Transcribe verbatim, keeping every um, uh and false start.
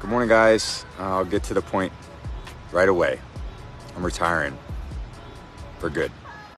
Good morning, guys. I'll get to the point right away. I'm retiring for good.